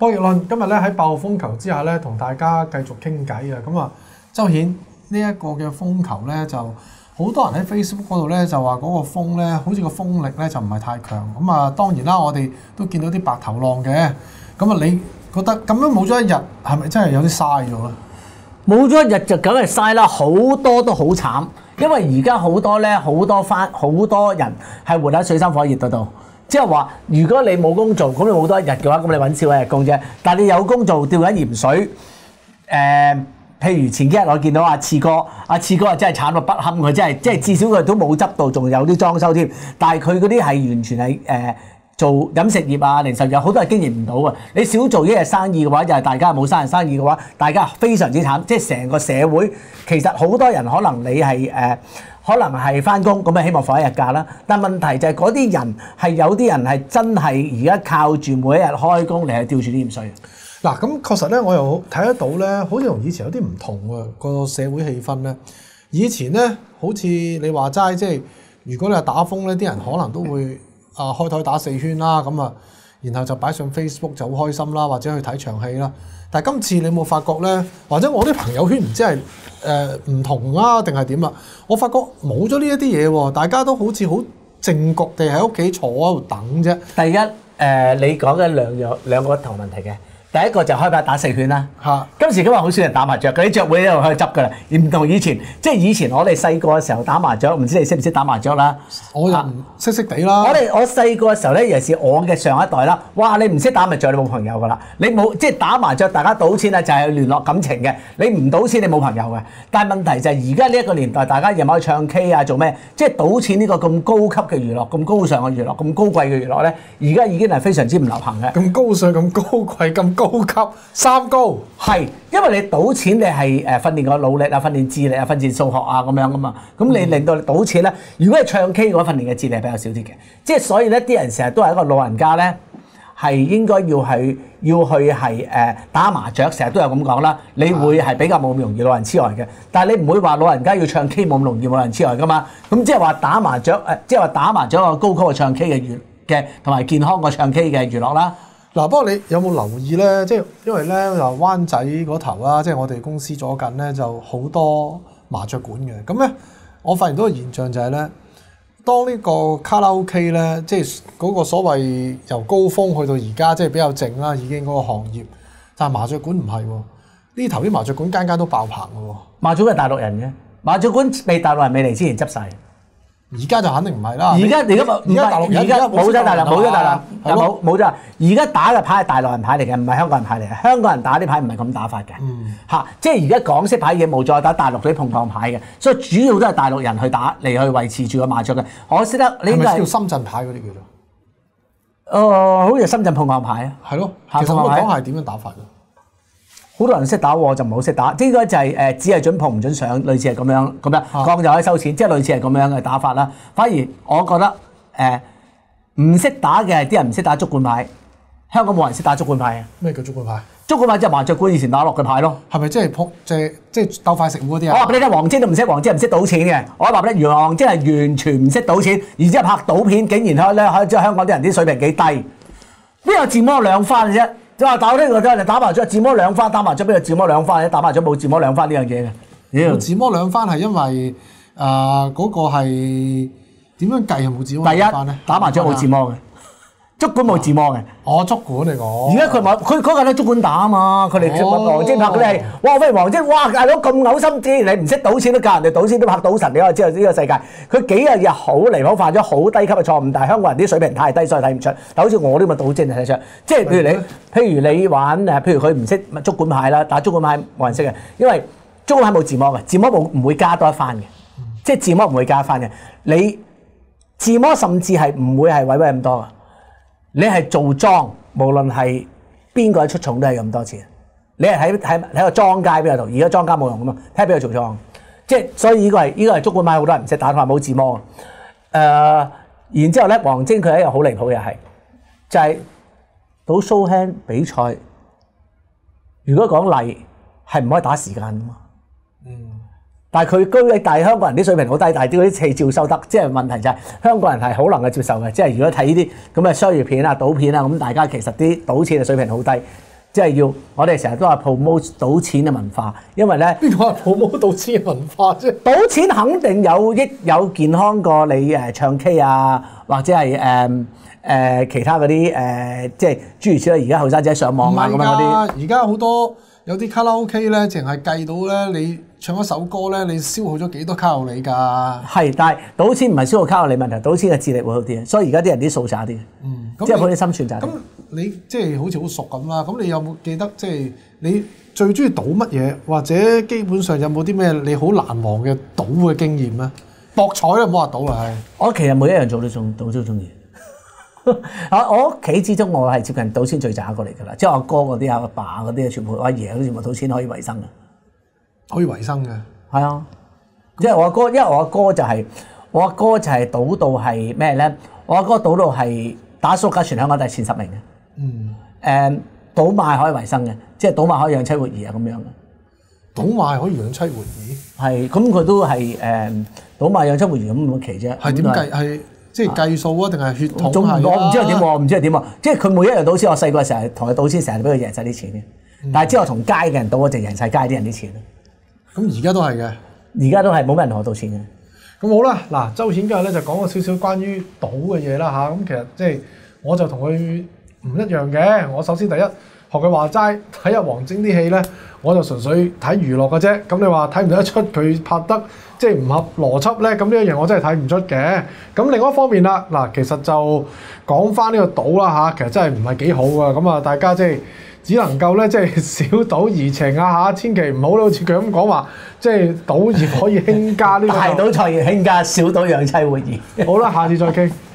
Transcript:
博弈論今日咧喺爆風球之下咧，同大家繼續傾偈啊！咁啊，周顯呢一個嘅風球咧，就好多人喺 Facebook 嗰度咧就話嗰個風咧，好似個風力咧就唔係太強。咁啊，當然啦，我哋都見到啲白頭浪嘅。咁啊，你覺得咁樣冇咗一日，係咪真係有啲嘥咗咧？ 冇咗一日就梗係嘥啦，好多都好慘。因為而家好多咧，好多人係活喺水深火熱度。即係話，如果你冇工做，咁你冇多一日嘅話，咁你揾少一日工啫。但係你有工做，吊緊鹽水。譬如前幾日我見到阿次哥啊真係慘到不堪，佢真係即係至少佢都冇執到，仲有啲裝修添。但係佢嗰啲係完全係做飲食業啊、零售業，好多係經營唔到啊。你少做一日生意嘅話，就係大家冇生意嘅話，大家非常之慘。即係成個社會其實好多人可能你係可能係翻工咁啊，希望放一日假啦。但問題就係嗰啲人係有啲人係真係而家靠住每一日開工嚟去吊住啲鹽水。 嗱，咁確實咧，我又睇得到咧，好似同以前有啲唔同喎，個社會氣氛咧。以前咧，好似你話齋，即係如果你係打風咧，啲人可能都會開台打4圈啦，咁啊，然後就擺上 Facebook 就好開心啦，或者去睇場戲啦。但係今次你有冇發覺咧？或者我啲朋友圈唔知係唔同啊，定係點啊？我發覺冇咗呢一啲嘢喎，大家都好似好靜局地喺屋企坐喺度等啫。 第一，你講緊兩個同問題嘅。第一個就開牌打4圈啦。今時今日好少人打麻雀，嗰啲雀會喺度可以執㗎啦。而唔同以前，即係以前我哋細個嘅時候打麻雀，唔知你識唔識打麻雀啦？ 我又唔識地啦。 我細個嘅時候咧，尤其是我嘅上一代啦，哇！你唔識打麻雀，你冇朋友㗎啦。你冇即係打麻雀，大家賭錢啊，就係聯絡感情嘅。你唔賭錢，你冇朋友嘅。但係問題就係而家呢一個年代，大家夜晚去唱 K 啊，做咩？即係賭錢呢個咁高級嘅娛樂、咁高尚嘅娛樂、咁高貴嘅娛樂咧，而家已經係非常之唔流行嘅。 咁高尚、咁高貴、咁高級，三高係，因為你賭錢，你係訓練個腦力啊、訓練智力啊、訓練數學啊咁樣噶嘛。咁你令到你賭錢咧，如果係唱 K 嗰訓練嘅智力係比較少啲嘅。即係所以咧，啲人成日都係一個老人家咧，係應該要去係打麻雀，成日都有咁講啦。你會係比較冇咁容易老人痴呆嘅，但係你唔會話老人家要唱 K 冇咁容易老人痴呆噶嘛。咁即係話打麻雀即係話打麻雀個高級嘅唱 K 嘅同埋健康個唱 K 嘅娛樂啦。 嗱，不過你有冇留意咧？即係因為咧，嗱灣仔嗰頭啦，即係我哋公司左近咧，就好多麻雀館嘅。咁咧，我發現到個現象就係咧，當呢個卡拉 OK 咧，即係嗰個所謂由高峰去到而家，即係比較靜啦，已經嗰個行業。但係麻雀館唔係喎，呢頭啲麻雀館間間都爆棚嘅喎。 麻雀館係大陸人嘅，麻雀館被大陸人未嚟之前執晒。 而家就肯定唔係啦。 而家大陸人，而家冇咗大陸，冇咗。而家打嘅牌係大陸人牌嚟嘅，唔係香港人牌嚟嘅。香港人打啲牌唔係咁打法嘅。即係而家港式牌嘢冇再打大陸啲碰撞牌嘅，所以主要都係大陸人去打嚟去維持住個麻雀嘅。我識得你應該係叫深圳牌嗰啲叫做。 好似深圳碰撞牌啊。 係咯，其實我講係點樣打法嘅？ 好多人識打喎，就唔好識打。應該就係只係準碰唔準上，類似係咁樣降就可以收錢，即係類似係咁樣嘅打法啦。反而我覺得唔識打嘅啲人唔識打竹管牌，香港冇人識打竹管牌啊。 咩叫竹管牌？ 竹管牌即係麻雀館以前打落嘅牌咯。 係咪即係鬥快食糊嗰啲啊？ 我話俾你聽，黃晶都唔識，黃晶唔識賭錢嘅。我話俾你聽，黃晶係完全唔識賭錢，而且拍賭片竟然可以知道香港啲人啲水平幾低。邊有自摸兩番嘅啫？你話打呢個啫，你打麻雀自摸兩番，打麻雀邊度自摸兩番？打麻雀冇自摸兩番呢樣嘢嘅。 自摸兩番係因為嗰個係點樣計係冇自摸兩番咧？ 第一，打麻雀冇自摸嘅，竹管冇自摸嘅。 竹管嚟講。 而家佢嗰個咧竹管打啊嘛，佢哋黃晶拍嗰啲係，哇喂黃晶，哇大佬咁嘔心啲，你唔識賭錢都教人哋賭錢都拍賭神，你可以知道呢個世界。佢幾日好離譜，犯咗好低級嘅錯誤，但係香港人啲水平太低，所以睇唔出。但好似我呢個賭精就睇出，即係譬如你玩譬如佢唔識竹管牌啦，打竹管牌冇人識嘅，因為竹管牌冇自摸嘅，自摸唔會加多一番嘅，即係自摸唔會加一番嘅。你自摸甚至係唔會係位咁多嘅。你係做莊，無論係邊個出重都係咁多錢。你係喺個莊街邊度，而家莊家冇用噶嘛，睇下邊度做莊。即係所以呢個係竹管牌，好多人唔識打，同埋冇自摸。然之後咧，黃晶佢一樣好離譜嘅係，就係賭 show hand 比賽。如果講例係唔可以打時間噶嘛。但係但係香港人啲水平好低，但係啲嗰啲戲照收得，即係問題就係香港人係好能夠接受嘅。即係如果睇呢啲咁嘅商業片啊、賭片啊，咁大家其實啲賭錢嘅水平好低。 即係要我哋成日都話 promote 賭錢嘅文化，因為咧邊個話冇賭錢嘅文化啫？ 賭錢肯定有益有健康過你唱 K 啊，或者係其他嗰啲即係諸如此類。而家後生仔上網啊咁樣嗰啲， 而家好多有啲卡拉 OK 咧，淨係計到咧你唱一首歌咧，你消耗咗幾多卡路里㗎？ 係，但係賭錢唔係消耗卡路里問題，賭錢嘅智力會好啲。所以而家啲人啲數渣啲，即係好啲心算渣啲。 咁你即係好似好熟咁啦，咁你有冇記得即係你最中意賭乜嘢，或者基本上有冇啲咩你好難忘嘅賭嘅經驗咧？博彩都唔好話賭啦，係。 我其實每一樣做都賭都中意。我屋企之中，我係接近賭錢最渣過嚟㗎啦。即係我阿哥嗰啲、阿爸嗰啲，全部我阿爺嗰啲全部賭錢可以維生嘅， 可以維生嘅。係啊，即係我阿哥，因為我阿哥就係賭到係咩咧？我阿哥賭到係打數家全香港都係前10名嘅。賭馬可以維生嘅，即係賭馬可以養妻活兒啊咁樣嘅。 賭馬可以養妻活兒？ 係，咁佢都係賭馬養妻活兒咁奇啫。 係點計？係即係計數啊，定係血統係？ 我唔知係點喎，我唔知係點喎。即係佢每一樣賭錢，我細個成日同佢賭錢，成日俾佢贏晒啲錢嘅。但係之後同街嘅人賭，我就贏晒街啲人啲錢。 咁而家都係嘅。 而家都係冇乜人同我賭錢嘅。 咁好啦，嗱，周顯今日咧就講咗少少關於賭嘅嘢啦嚇。咁其實即係我就同佢唔一樣嘅。我首先第一學佢話齋睇阿黃晶啲戲咧，我就純粹睇娛樂嘅啫。咁你話睇唔睇得出佢拍得即係唔合邏輯咧？咁呢一樣我真係睇唔出嘅。咁另外一方面啦，嗱，其實就講翻呢個賭啦嚇，其實真係唔係幾好㗎。咁啊，大家即係只能夠咧即係小賭怡情啊嚇，千祈唔好好似佢咁講話，即係賭業可以興家呢個。 大賭才能興家，小賭養妻活兒。 好啦，下次再傾。